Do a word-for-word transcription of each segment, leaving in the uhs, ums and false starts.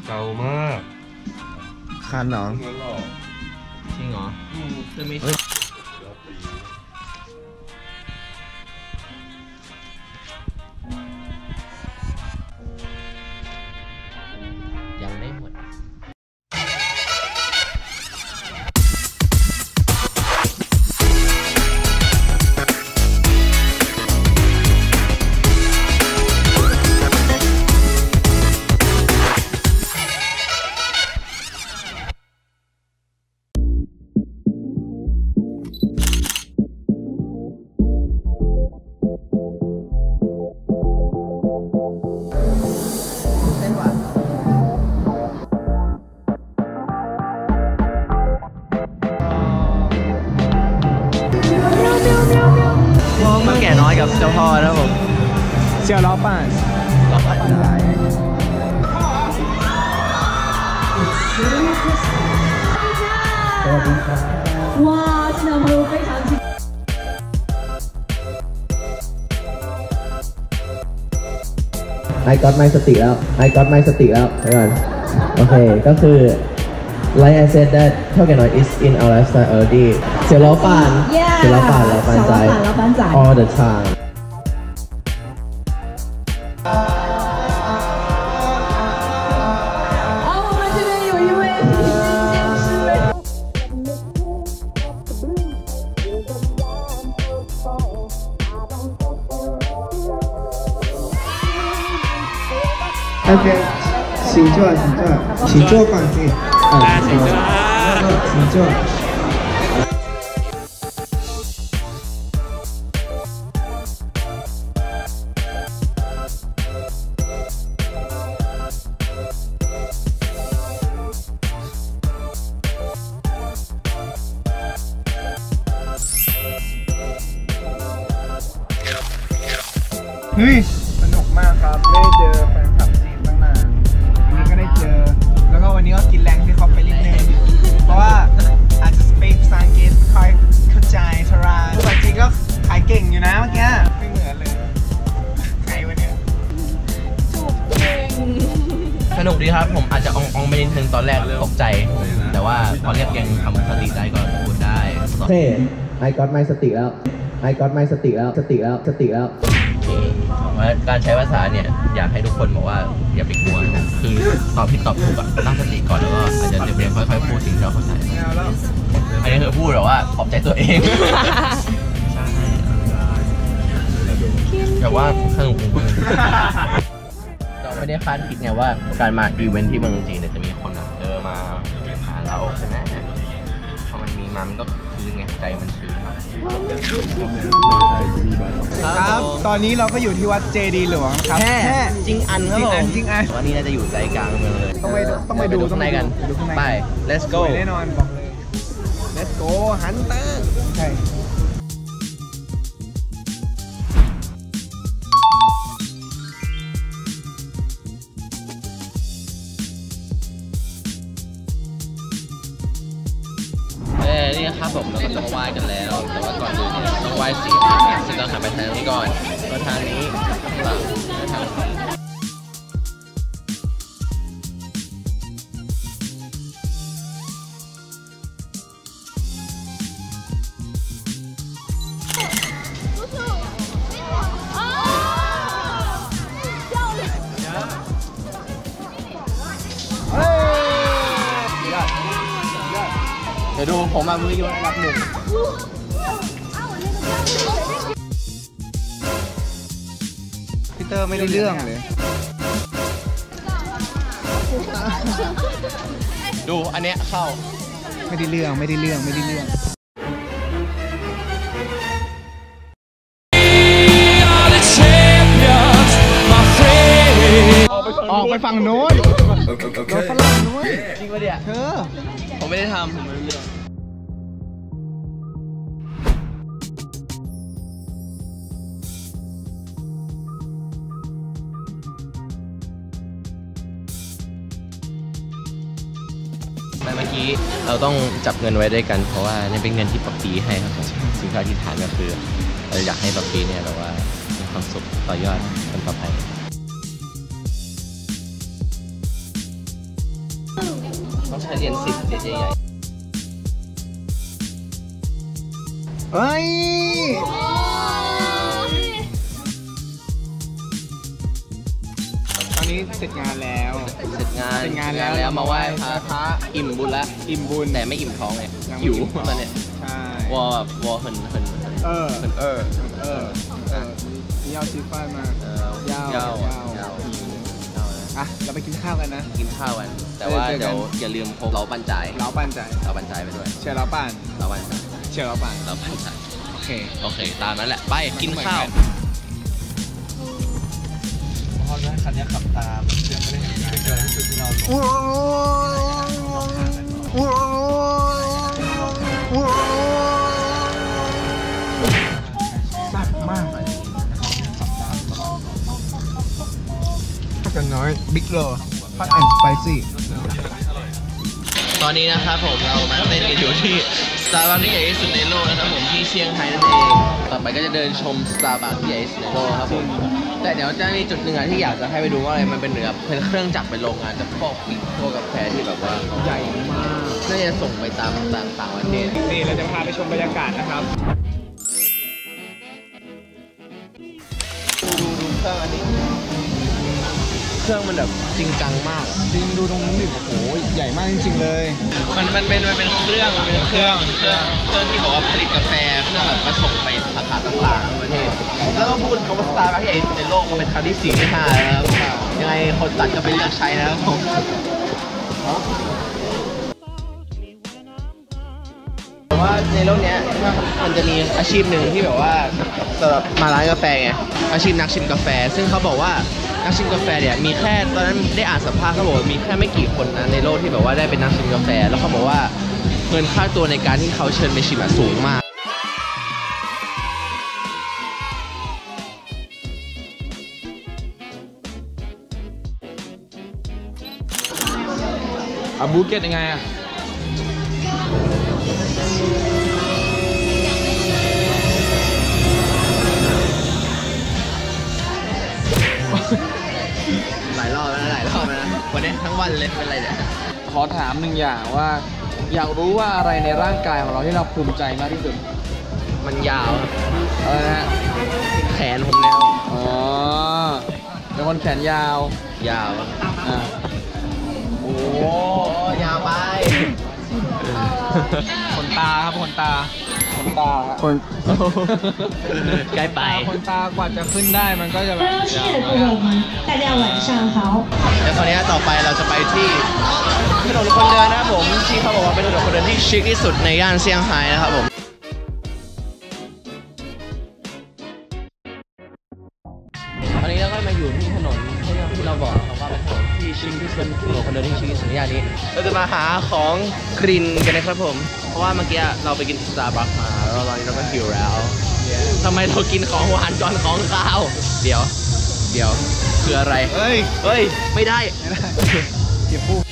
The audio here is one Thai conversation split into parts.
เก่ามากคันเหรอจริงเหรอคือไม่ยังไม่หมดแก่น้อยกับเจ้าพ่อนะผมเสี่ยวล้อป่านล้อป่าน哇，真的会非常激动。 ไอก็อดไม่สติแล้วไอก็อดไม่สติแล้วเดี๋ยวก่อนโอเคก็คือ like I said that เท่าแก่น้อย is in our lifestyle already เสี่ยวล้อป่านเสี่ยวล้อป่านล้อป่านใจ all the time OK， 请坐，请坐，请坐吧，请。啊，请坐，请坐。เฮ้ยสนุกมากครับได้เจอแฟนคลับจีนตั้งนานวันนี้ก็ได้เจอแล้วก็วันนี้ก็กินแรงที่เขาไปนิดนึงเพราะว่าอาจจะสเปคภาษาอังกฤษไม่ค่อยเข้าใจเท่าไหร่ภาษาจีนก็ขายเก่งอยู่นะเมื่อกี้ไม่เหมือนเลยใครวันนี้จูบเก่งสนุกดีครับผมอาจจะอองอองไปนิดนึงตอนแรกตกใจแต่ว่าพอเรียบยังทำสติได้ก็พูดได้เฮ้ไอก็อดไม่สติแล้วไอก็อดไม่สติแล้วสติแล้วสติแล้วว่าการใช้ภาษาเนี่ยอยากให้ทุกคนบอกว่าอย่าไปกลัวคือตอบผิดตอบถูกอะตั้งสติก่อนแล้วก็อาจจะเรียนๆค่อยๆพูดสิ่งที่เราเข้าใจอันนี้คือพูดหรอว่าขอบใจตัวเองแต่ว่าสนุกมากเราไม่ได้คาดคิดไงว่าการมาอีเวนท์ที่เมืองจีนเนี่ยจะมีคนเจอมาหาเราใช่ไหมพอมันมีมามันก็คือไงใจมันชื้นครับตอนนี้เราก็อยู่ที่วัดเจดีหลวงครับแค่จริงอันครับผมจริงอันวันนี้น่าจะอยู่ใจกลางเมืองเลยต้องไปต้องไปดูข้างในกันไป let's go แน่นอนบอกเลย let's go ฮันเตอร์ใช่นี่ครับผมเราก็จะมาไหว้กันแล้วแต่ว่าก่อนอื่นเนี่ยต้องไหว้สี่ซึ่งต้องหันไปทางนี้ก่อนก็ทางนี้ข้างหลังทางเดี๋ยวดูผมมามือยกรับหนึ่งพี่เตอร์ไม่ได้เรื่องเลยดูอันเนี้ยเข้าไม่ได้เรื่องไม่ได้เรื่องไม่ได้เรื่องออกไปฝั่งโน้นรถฝรั่งโน้นจริงปะเนี่ยเธอผมไม่ได้ทำผมไม่รู้เรื่องเมื่อกี้เราต้องจับเงินไว้ด้วยกันเพราะว่านี่เป็นเงินที่ป๊อปปี้ให้ครับผมสิ่งที่อธิษฐานก็คือเราอยากให้ป๊อปปี้เนี่ยแบบว่ามีความสุขต่อยอดกันต่อไปต้องใช้เหรียญสิบเหรียญใหญ่เฮ้ย ตอนนี้เสร็จงานแล้วๆเสร็จงานเสร็จงานแล้วแล้วมาไหว้พระพระอิ่มบุญแล้วอิ่มบุญแต่ไม่อิ่มท้องไงยังไม่หิวอิ่มท้องตอนเนี้ยใช่วอแบบวอเหินเหินเออเหินเออเออ เออมีเอาซีฟ้ามาเออยาวยาวยาวยาวอ่ะ เราไปกินข้าวกันนะกินข้าวกัน แต่ว่าเจอกันเดี๋ยวอย่าลืมพกเราปันจ่ายเราปั่นใจเราปันจ่ายไปด้วยเชียร์เราปั่นเราปันจ่ายเชียร์เราปั่นเราปันจ่ายโอเคโอเค ตามนั้นแหละ ไปกินข้าวเพราะว่าคันนี้ขับตามเสียงไม่ได้เห็นการเกิดที่สุดที่เราสับมากกันน้อยบิ๊กโลพัดแอนด์สไปซี่ตอนนี้นะครับผมเรามาเต้นกันอยู่ที่สตาร์บัคที่ใหญ่ที่สุดในโลกนะครับผมที่เซี่ยงไฮ้นั่นเอง ต่อไปก็จะเดินชมสตาร์บัคที่ใหญ่ที่สุดในโลกครับผม แต่เดี๋ยวจะมีจุดหนึ่งอะที่อยากจะให้ไปดูว่าอะไรมันเป็นเหนือเป็นเครื่องจักรเป็นโรงงานจะพวกปิ่นพวกกาแฟที่แบบว่าเขาใหญ่มากน่าจะส่งไปตามต่างๆประเทศนี่เราจะพาไปชมบรรยากาศนะครับดูดูเครื่องอันนี้เครื่องมันแบบจริงจังมากอะจริงดูตรงนู้นดิโอ้โหใหญ่มากจริงๆเลยมันมันเป็นมันเป็นเครื่องมันเป็นเครื่องเครื่องเครื่องที่บอกว่าผลิตกาแฟเพื่อแบบมาส่งไปสาขาต่างๆในประเทศ แล้วก็พูดคำว่าสตาร์บัคที่ใหญ่ที่สุดในโลกมันเป็นครั้งที่สี่ที่ห้าแล้วครับยังไงคนตัดก็ไปเลือกใช้นะครับผมแต่ว่าในโลกเนี้ยมันจะมีอาชีพหนึ่งที่แบบว่าสำหรับมาร้านกาแฟไงอาชีพนักชิมกาแฟ ซึ่งเขาบอกว่านักชิมกาแฟเนี่ยมีแค่ตอนนั้นได้อ่านสัมภาษณ์เขาบอกว่ามีแค่ไม่กี่คนนะในโลกที่แบบว่าได้เป็นนักชิมกาแฟ แล้วเขาบอกว่าเงินค่าตัวในการที่เขาเชิญไปชิมอะสูงมากอ่ะบูเก็ตยังไงอ่ะหลายรอบแล้วนะหลายรอบแล้วนะวันนี้ทั้งวันเลยเป็นไรเนี่ยขอถามหนึ่งอย่างว่า อยากรู้ว่าอะไรในร่างกายของเราที่เราภูมิใจมากที่สุดมันยาวครับอะไรนะฮะแขนผมเนี่ยอ๋อเป็นคนแขนยาวยาวอ่ะโอ้ยาวไปขนตาครับขนตาขนตาคนใกล้ไปขนตากว่าจะขึ้นได้มันก็จะแบบ热切的我们，大家晚上好。 แล้วคราวนี้ต่อไปเราจะไปที่ถนนคนเดินนะครับผมที่เขาบอกว่าเป็นถนนคนเดินที่ชิคที่สุดในย่านเซี่ยงไฮ้นะครับผมตอนนี้เราก็มาอยู่ที่ถนนที่เราบอกครับว่าเป็นถนนที่ชิคที่สุดถนนคนเดินที่ชิคที่สุดในย่านนี้เราจะมาหาของกรีนกันนะครับผมเพราะว่าเมื่อกี้เราไปกินสตาร์บัคมาแล้วตอนนี้เราก็หิวแล้วทำไมเรากินของหวานก่อนของข้าวเดี๋ยวเดี๋ยวคืออะไรเฮ้ยเฮ้ย ไม่ได้ไม่ได้เก็บปุ๊บ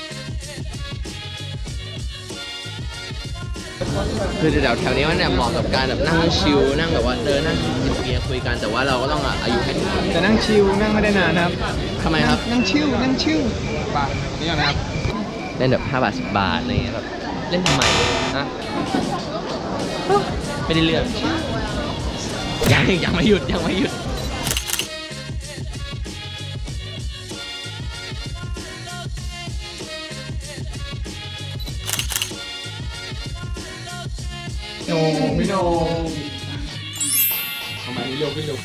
คือแถวแถวนี้มันเนี่ยเหมาะกับการแบบนั่งชิลนั่งแบบว่าเดินนั่งกินเบียร์คุยกันแต่ว่าเราก็ต้องอายุให้ถึงแต่นั่งชิลนั่งไม่ได้นานนะครับทำไมครับนั่งชิลนั่งชิลป่ะนี่นะครับเล่นแบบห้าบาทสิบบาทอะไรเงี้ยแบบเล่นทำไมฮะไม่ได้เรื่องยังยังไม่หยุดยังไม่หยุดโนไม่โนทำไมเร็วขึ้นเร็ว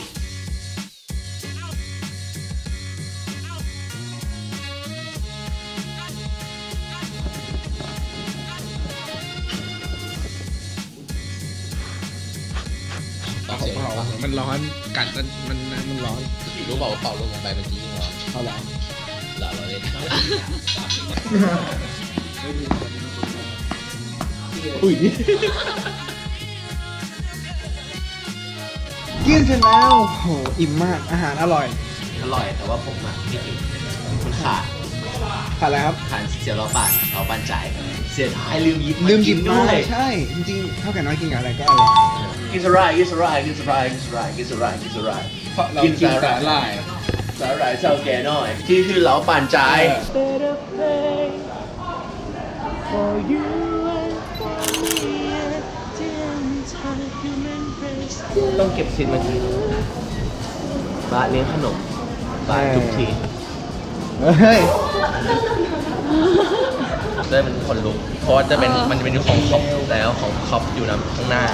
มันร้อนกัดมันมันมันร้อนรู้เปล่าว่าเป่าลงไปมันจะยิ่งร้อนเอาเหรอหล่อเราเล่นอุ้ยกินเสร็จแล้วโหอิ่มมากอาหารอร่อยอร่อยแต่ว่าผมอ่ะไม่กินมันขาดขาดอะไรครับขาดเสียเราปั่นเราปั่นจ่ายเสียท้ายลืมหยิบลืมหยิบด้ด้ววย ยใช่ จริงๆเท่าแก่น้อยกินกับอะไรก็อร่อยกินสาหร่ายกินสาหร่ายกินสาหร่ายกินสาหร่ายกินสาหร่ายกินสาหร่ายเพราะเรากินสาหร่ายสาหร่ายเท่าแก่น้อยที่คือเราปั่นจ่าย for you and for me the entire human race ต้องเก็บสิทธิ์มาทีบาสเลี้ยงขนมบาสทุกทีเฮ้ยได้เป็นคนลุกเพราะว่าจะเป็นมันจะเป็นยุคของคอปแล้วของคอปอยู่นะข้างหน้า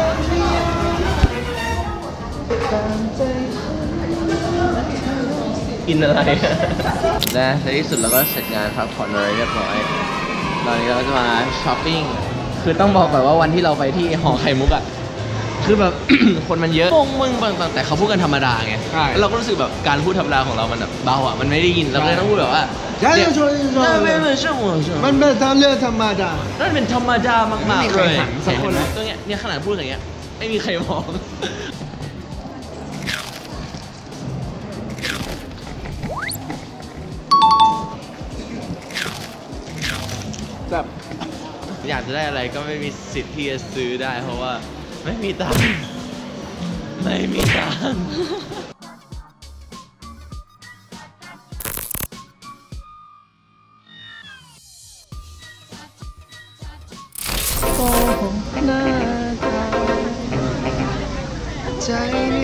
กินอะไรและในที่สุดเราก็เสร็จงานพักผ่อนอะไรเรียบร้อยตอนนี้เราก็จะมาช้อปปิ้งคือต้องบอกก่อนว่าวันที่เราไปที่หอไข่มุกอ่ะคือแบบ คนมันเยอะงงมึงบางแต่เขาพูดกันธรรมดาไงแล้วเราก็รู้สึกแบบการพูดธรรมดาของเรามันแบบเบาอ่ะมันไม่ได้ยินเราก็เลยต้องพูดแบบว่าอย่าเรียกชวนชวนไม่ไม่ใช่หัวมันเป็นทางเลือกธรรมดานั่นเป็นธรรมดามากๆเลยไม่มีใครหันสักคนเห็นไหมตัวเนี้ยเนี่ยขนาดพูดอย่างเงี้ยไม่มีใครมองแบบอยากจะได้อะไรก็ไม่มีสิทธิ์ที่จะซื้อได้เพราะว่าไม่มีตังค์ไม่มีตังค์ใจ